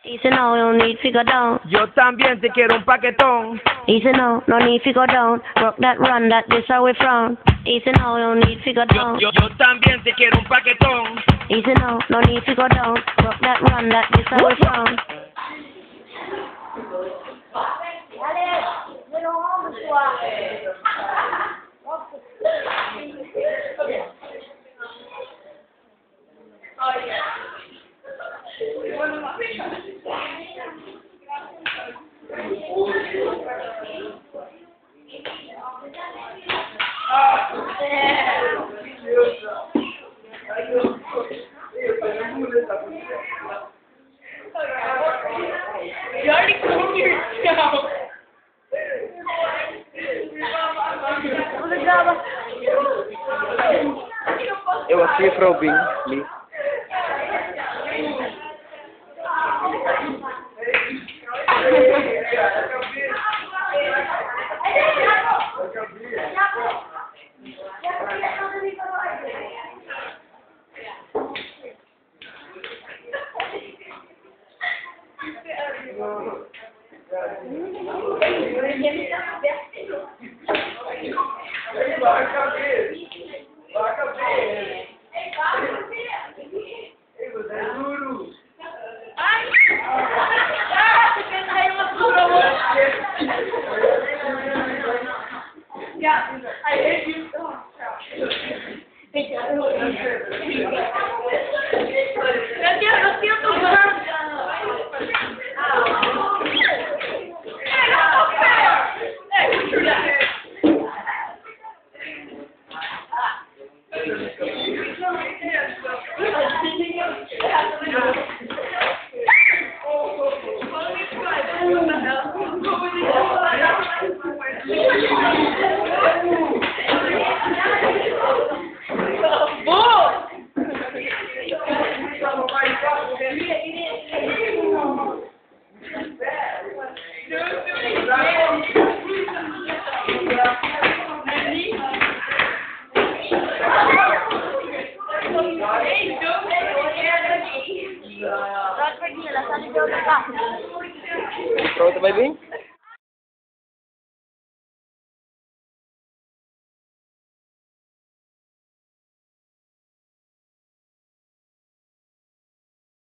Dice no, no need to go down. Yo también te quiero un paquetón. Dice no, no need to go down. Rock that run, that this how we from. Dice no, no need to go down. Yo también te quiero un paquetón. Dice no, no need to go down. Rock that run, that this how we from. You already combed yourself. It was free probing, me. Yeah, I hate you. Lo siento, Throw the baby?